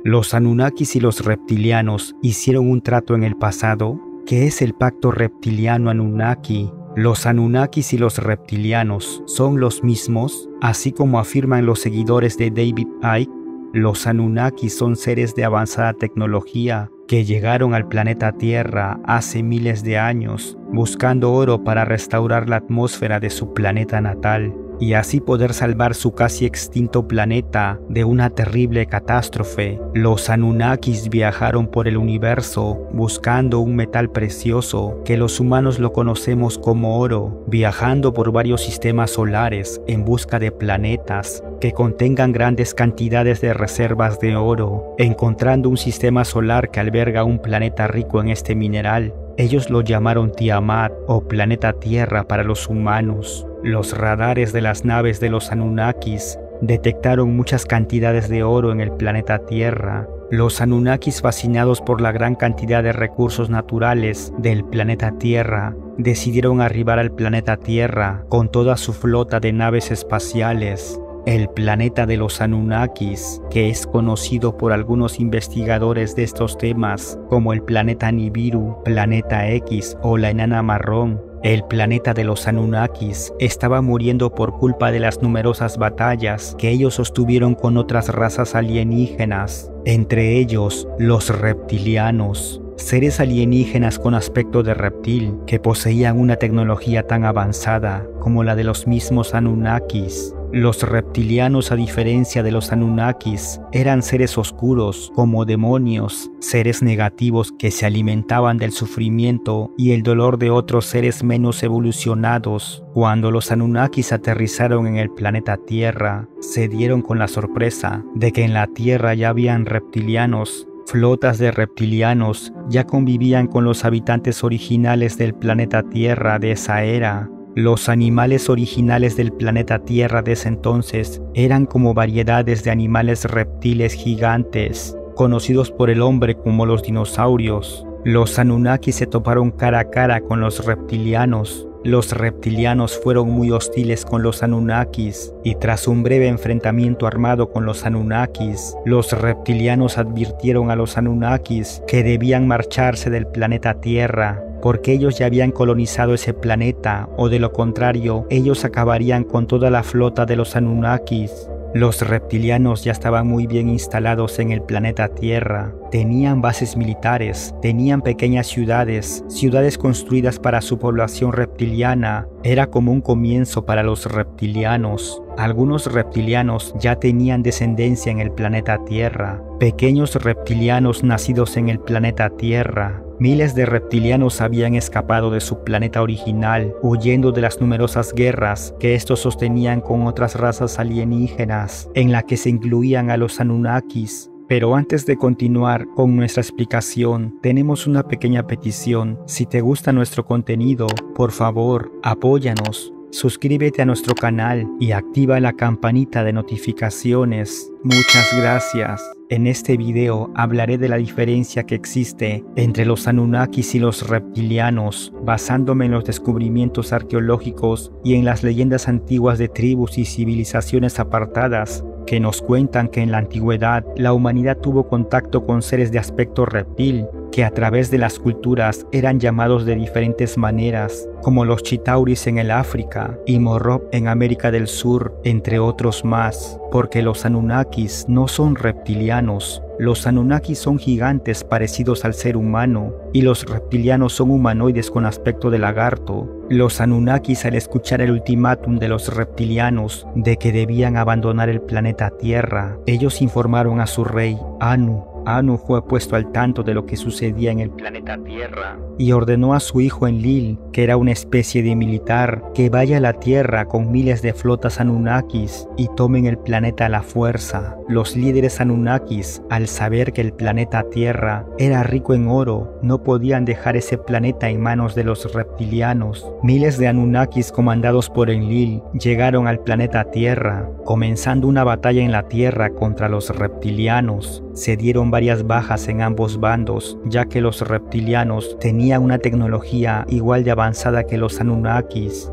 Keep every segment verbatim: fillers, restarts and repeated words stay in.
Los Anunnakis y los reptilianos hicieron un trato en el pasado. ¿Qué es el pacto reptiliano-Anunnaki? ¿Los Anunnakis y los reptilianos son los mismos? Así como afirman los seguidores de David Icke, los Anunnakis son seres de avanzada tecnología que llegaron al planeta Tierra hace miles de años buscando oro para restaurar la atmósfera de su planeta natal y así poder salvar su casi extinto planeta de una terrible catástrofe. Los Anunnakis viajaron por el universo buscando un metal precioso que los humanos lo conocemos como oro, viajando por varios sistemas solares en busca de planetas que contengan grandes cantidades de reservas de oro, encontrando un sistema solar que alberga un planeta rico en este mineral. Ellos lo llamaron Tiamat o planeta Tierra para los humanos. Los radares de las naves de los Anunnakis detectaron muchas cantidades de oro en el planeta Tierra. Los Anunnakis, fascinados por la gran cantidad de recursos naturales del planeta Tierra, decidieron arribar al planeta Tierra con toda su flota de naves espaciales. El planeta de los Anunnakis, que es conocido por algunos investigadores de estos temas como el planeta Nibiru, planeta X o la enana marrón. El planeta de los Anunnakis estaba muriendo por culpa de las numerosas batallas que ellos sostuvieron con otras razas alienígenas, entre ellos los reptilianos. Seres alienígenas con aspecto de reptil que poseían una tecnología tan avanzada como la de los mismos Anunnakis. Los reptilianos, a diferencia de los Anunnakis, eran seres oscuros como demonios, seres negativos que se alimentaban del sufrimiento y el dolor de otros seres menos evolucionados. Cuando los Anunnakis aterrizaron en el planeta Tierra, se dieron con la sorpresa de que en la Tierra ya habían reptilianos. Flotas de reptilianos ya convivían con los habitantes originales del planeta Tierra de esa era. Los animales originales del planeta Tierra de ese entonces eran como variedades de animales reptiles gigantes, conocidos por el hombre como los dinosaurios. Los Anunnakis se toparon cara a cara con los reptilianos. Los reptilianos fueron muy hostiles con los Anunnakis y tras un breve enfrentamiento armado con los Anunnakis, los reptilianos advirtieron a los Anunnakis que debían marcharse del planeta Tierra porque ellos ya habían colonizado ese planeta o de lo contrario ellos acabarían con toda la flota de los Anunnakis. Los reptilianos ya estaban muy bien instalados en el planeta Tierra. Tenían bases militares, tenían pequeñas ciudades, ciudades construidas para su población reptiliana. Era como un comienzo para los reptilianos. Algunos reptilianos ya tenían descendencia en el planeta Tierra. Pequeños reptilianos nacidos en el planeta Tierra. Miles de reptilianos habían escapado de su planeta original, huyendo de las numerosas guerras que estos sostenían con otras razas alienígenas, en la que se incluían a los Anunnakis. Pero antes de continuar con nuestra explicación, tenemos una pequeña petición. Si te gusta nuestro contenido, por favor, apóyanos. Suscríbete a nuestro canal y activa la campanita de notificaciones. Muchas gracias. En este video hablaré de la diferencia que existe entre los Anunnakis y los reptilianos, basándome en los descubrimientos arqueológicos y en las leyendas antiguas de tribus y civilizaciones apartadas que nos cuentan que en la antigüedad la humanidad tuvo contacto con seres de aspecto reptil, que a través de las culturas eran llamados de diferentes maneras, como los Chitauris en el África y Morrob en América del Sur, entre otros más, porque los Anunnakis no son reptilianos. Los Anunnakis son gigantes parecidos al ser humano y los reptilianos son humanoides con aspecto de lagarto. Los Anunnakis, al escuchar el ultimátum de los reptilianos de que debían abandonar el planeta Tierra, ellos informaron a su rey, Anu. Anu fue puesto al tanto de lo que sucedía en el planeta Tierra y ordenó a su hijo Enlil, que era una especie de militar, que vaya a la Tierra con miles de flotas Anunnakis y tomen el planeta a la fuerza. Los líderes Anunnakis, al saber que el planeta Tierra era rico en oro, no podían dejar ese planeta en manos de los reptilianos. Miles de Anunnakis comandados por Enlil llegaron al planeta Tierra, comenzando una batalla en la Tierra contra los reptilianos. Se dieron varias bajas en ambos bandos, ya que los reptilianos tenían una tecnología igual de avanzada que los Anunnakis.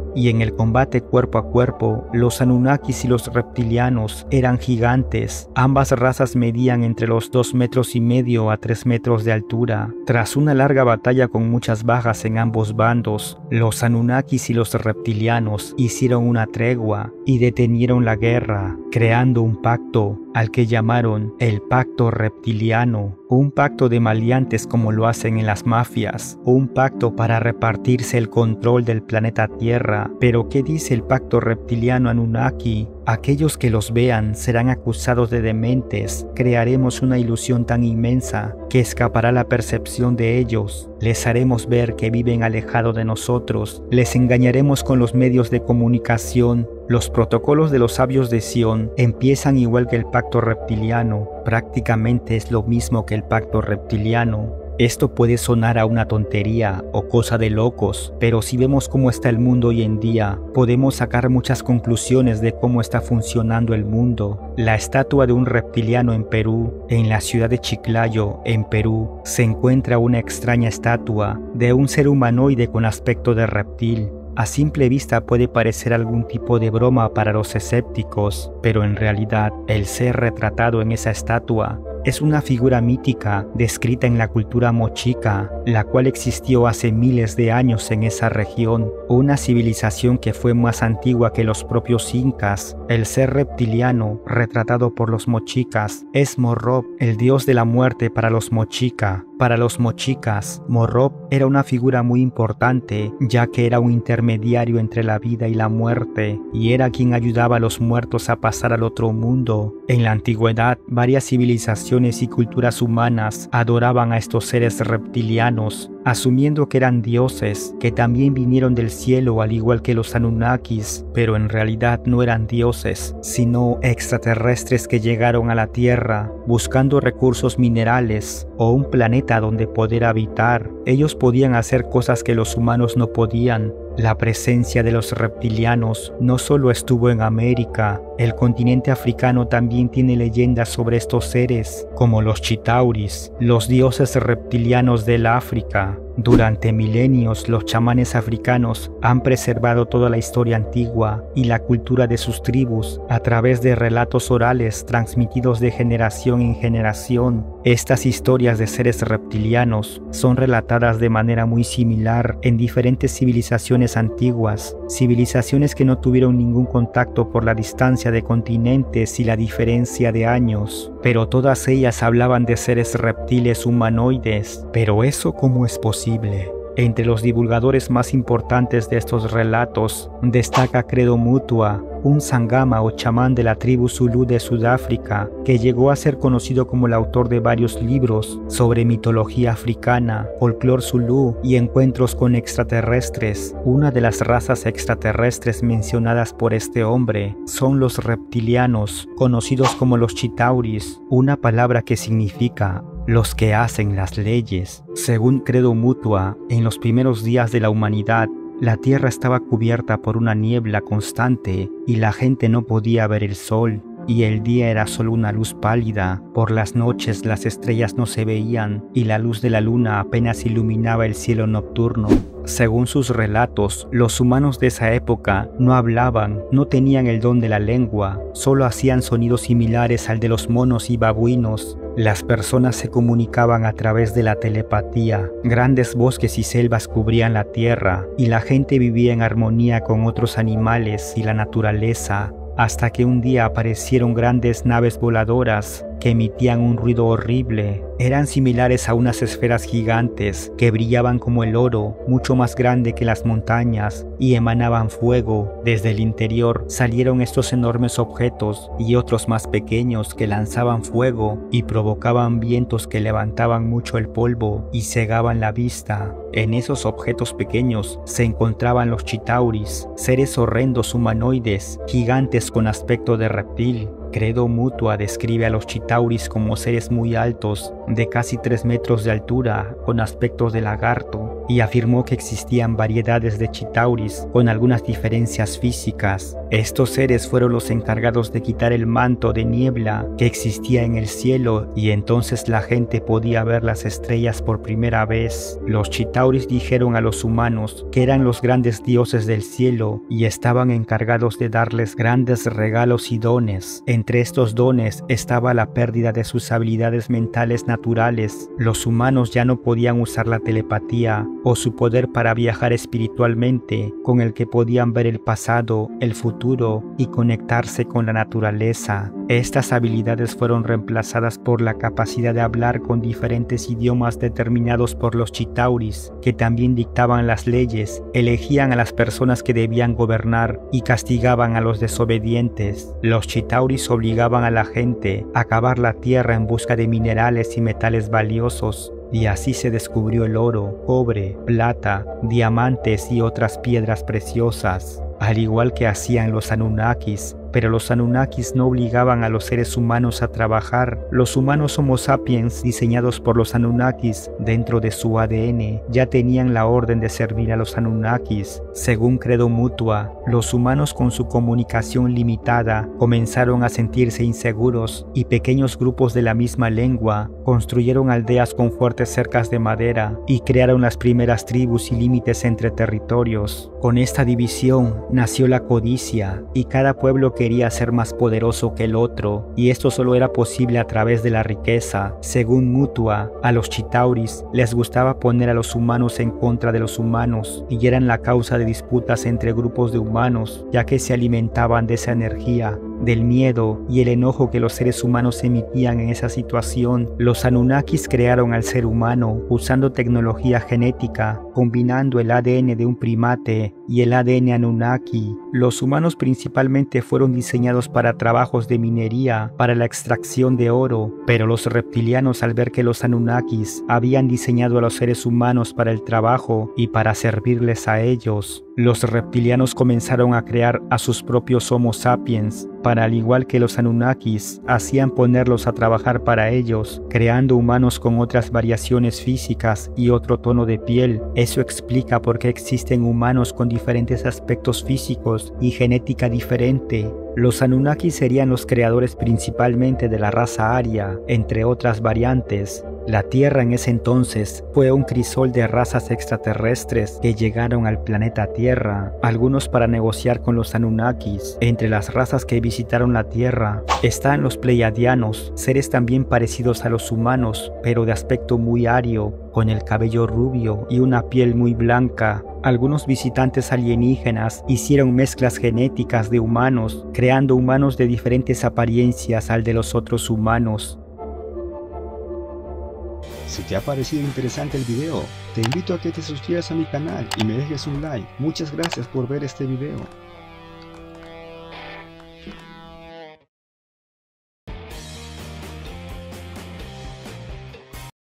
y en el combate cuerpo a cuerpo, los Anunnakis y los reptilianos eran gigantes. Ambas razas medían entre los dos metros y medio a tres metros de altura. Tras una larga batalla con muchas bajas en ambos bandos, los Anunnakis y los reptilianos hicieron una tregua y detenieron la guerra, creando un pacto al que llamaron el Pacto Reptiliano, un pacto de maleantes como lo hacen en las mafias, un pacto para repartirse el control del planeta Tierra. Pero ¿qué dice el Pacto Reptiliano Anunnaki? Aquellos que los vean serán acusados de dementes. Crearemos una ilusión tan inmensa que escapará la percepción de ellos. Les haremos ver que viven alejados de nosotros. Les engañaremos con los medios de comunicación. Los protocolos de los sabios de Sion empiezan igual que el Pacto Reptiliano. Prácticamente es lo mismo que el Pacto Reptiliano. Esto puede sonar a una tontería o cosa de locos, pero si vemos cómo está el mundo hoy en día, podemos sacar muchas conclusiones de cómo está funcionando el mundo. La estatua de un reptiliano en Perú, en la ciudad de Chiclayo, en Perú, se encuentra una extraña estatua de un ser humanoide con aspecto de reptil. A simple vista puede parecer algún tipo de broma para los escépticos, pero en realidad el ser retratado en esa estatua es una figura mítica descrita en la cultura mochica, la cual existió hace miles de años en esa región, una civilización que fue más antigua que los propios incas. El ser reptiliano retratado por los mochicas es Morrop, el dios de la muerte para los mochica. Para los mochicas, Morrop era una figura muy importante, ya que era un intermediario entre la vida y la muerte, y era quien ayudaba a los muertos a pasar al otro mundo. En la antigüedad, varias civilizaciones y culturas humanas adoraban a estos seres reptilianos, asumiendo que eran dioses, que también vinieron del cielo al igual que los Anunnakis, pero en realidad no eran dioses, sino extraterrestres que llegaron a la Tierra buscando recursos minerales o un planeta donde poder habitar. Ellos podían hacer cosas que los humanos no podían. La presencia de los reptilianos no solo estuvo en América, el continente africano también tiene leyendas sobre estos seres, como los Chitauris, los dioses reptilianos del África. Durante milenios, los chamanes africanos han preservado toda la historia antigua y la cultura de sus tribus a través de relatos orales transmitidos de generación en generación. Estas historias de seres reptilianos son relatadas de manera muy similar en diferentes civilizaciones antiguas, civilizaciones que no tuvieron ningún contacto por la distancia de continentes y la diferencia de años, pero todas ellas hablaban de seres reptiles humanoides. ¿Pero eso cómo es posible? Entre los divulgadores más importantes de estos relatos destaca Credo Mutua, un sangama o chamán de la tribu Zulú de Sudáfrica, que llegó a ser conocido como el autor de varios libros sobre mitología africana, folclor zulú y encuentros con extraterrestres. Una de las razas extraterrestres mencionadas por este hombre son los reptilianos, conocidos como los Chitauris, una palabra que significa los que hacen las leyes. Según Credo Mutua, en los primeros días de la humanidad, la tierra estaba cubierta por una niebla constante y la gente no podía ver el sol, y el día era solo una luz pálida. Por las noches las estrellas no se veían y la luz de la luna apenas iluminaba el cielo nocturno. Según sus relatos, los humanos de esa época no hablaban, no tenían el don de la lengua, solo hacían sonidos similares al de los monos y babuinos. Las personas se comunicaban a través de la telepatía. Grandes bosques y selvas cubrían la tierra y la gente vivía en armonía con otros animales y la naturaleza, hasta que un día aparecieron grandes naves voladoras que emitían un ruido horrible. Eran similares a unas esferas gigantes que brillaban como el oro, mucho más grande que las montañas, y emanaban fuego. Desde el interior salieron estos enormes objetos y otros más pequeños que lanzaban fuego y provocaban vientos que levantaban mucho el polvo y cegaban la vista. En esos objetos pequeños se encontraban los Chitauris, seres horrendos humanoides, gigantes con aspecto de reptil. Credo Mutua describe a los Chitauris como seres muy altos, de casi tres metros de altura, con aspectos de lagarto. y afirmó que existían variedades de Chitauris con algunas diferencias físicas. Estos seres fueron los encargados de quitar el manto de niebla que existía en el cielo y entonces la gente podía ver las estrellas por primera vez. Los Chitauris dijeron a los humanos que eran los grandes dioses del cielo y estaban encargados de darles grandes regalos y dones. Entre estos dones estaba la pérdida de sus habilidades mentales naturales. Los humanos ya no podían usar la telepatía o su poder para viajar espiritualmente, con el que podían ver el pasado, el futuro y conectarse con la naturaleza. Estas habilidades fueron reemplazadas por la capacidad de hablar con diferentes idiomas determinados por los Chitauris, que también dictaban las leyes, elegían a las personas que debían gobernar y castigaban a los desobedientes. Los Chitauris obligaban a la gente a cavar la tierra en busca de minerales y metales valiosos, y así se descubrió el oro, cobre, plata, diamantes y otras piedras preciosas, al igual que hacían los Anunnakis. Pero los Anunnakis no obligaban a los seres humanos a trabajar. Los humanos Homo sapiens, diseñados por los Anunnakis dentro de su A D N, ya tenían la orden de servir a los Anunnakis. Según Credo Mutua, los humanos con su comunicación limitada comenzaron a sentirse inseguros y pequeños grupos de la misma lengua construyeron aldeas con fuertes cercas de madera y crearon las primeras tribus y límites entre territorios. Con esta división nació la codicia y cada pueblo quería ser más poderoso que el otro, y esto solo era posible a través de la riqueza. Según Mutua, a los Chitauris les gustaba poner a los humanos en contra de los humanos y eran la causa de disputas entre grupos de humanos, ya que se alimentaban de esa energía, del miedo y el enojo que los seres humanos emitían en esa situación. Los Anunnakis crearon al ser humano usando tecnología genética, combinando el A D N de un primate y el A D N Anunnaki. Los humanos principalmente fueron diseñados para trabajos de minería, para la extracción de oro, pero los reptilianos, al ver que los Anunnakis habían diseñado a los seres humanos para el trabajo y para servirles a ellos, los reptilianos comenzaron a crear a sus propios Homo sapiens, para al igual que los Anunnakis, hacían ponerlos a trabajar para ellos, creando humanos con otras variaciones físicas y otro tono de piel. Eso explica por qué existen humanos con diferentes aspectos físicos y genética diferente. Los Anunnakis serían los creadores principalmente de la raza aria, entre otras variantes. La Tierra en ese entonces fue un crisol de razas extraterrestres que llegaron al planeta Tierra, algunos para negociar con los Anunnakis. Entre las razas que visitaron la Tierra están los Pleiadianos, seres también parecidos a los humanos, pero de aspecto muy ario, con el cabello rubio y una piel muy blanca. Algunos visitantes alienígenas hicieron mezclas genéticas de humanos, creando humanos de diferentes apariencias al de los otros humanos. Si te ha parecido interesante el video, te invito a que te suscribas a mi canal y me dejes un like. Muchas gracias por ver este video.